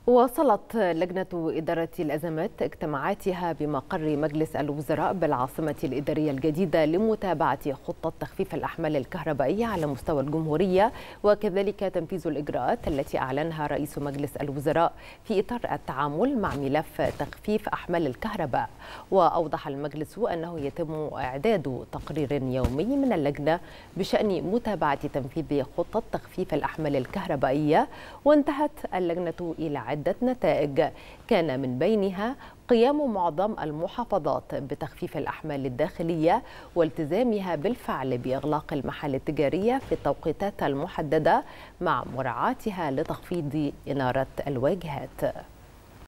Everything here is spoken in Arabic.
واصلت لجنة إدارة الأزمات اجتماعاتها بمقر مجلس الوزراء بالعاصمة الإدارية الجديدة لمتابعة خطة تخفيف الأحمال الكهربائية على مستوى الجمهورية، وكذلك تنفيذ الإجراءات التي أعلنها رئيس مجلس الوزراء في إطار التعامل مع ملف تخفيف أحمال الكهرباء. وأوضح المجلس أنه يتم إعداد تقرير يومي من اللجنة بشأن متابعة تنفيذ خطة تخفيف الأحمال الكهربائية، وانتهت اللجنة إلى عدة نتائج كان من بينها قيام معظم المحافظات بتخفيف الأحمال الداخلية والتزامها بالفعل بإغلاق المحال التجارية في التوقيتات المحددة مع مراعاتها لتخفيض إنارة الواجهات.